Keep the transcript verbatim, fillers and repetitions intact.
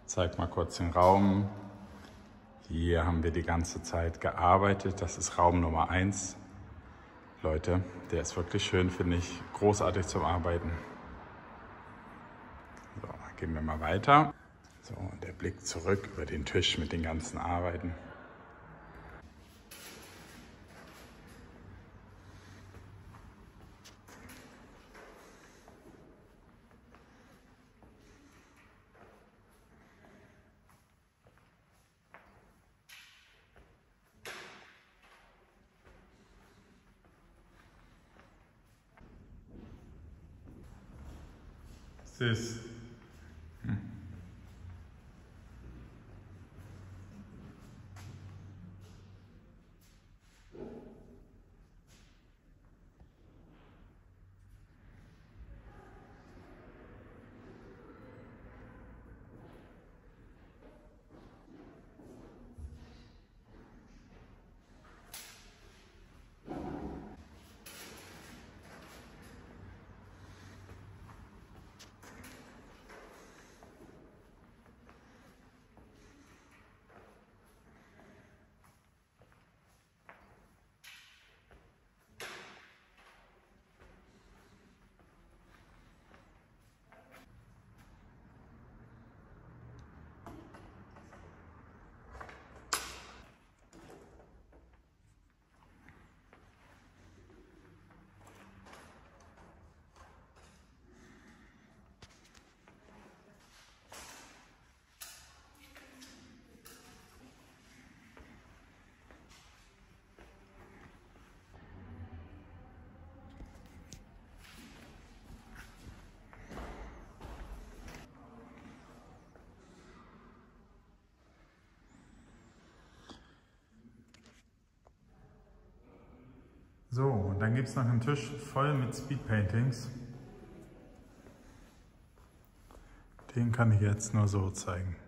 zeige mal kurz den Raum. Hier haben wir die ganze Zeit gearbeitet. Das ist Raum Nummer eins. Leute, der ist wirklich schön, finde ich. Großartig zum Arbeiten. So, gehen wir mal weiter. So, und der Blick zurück über den Tisch mit den ganzen Arbeiten. Sis. Hm. So, und dann gibt es noch einen Tisch voll mit Speedpaintings. Den kann ich jetzt nur so zeigen.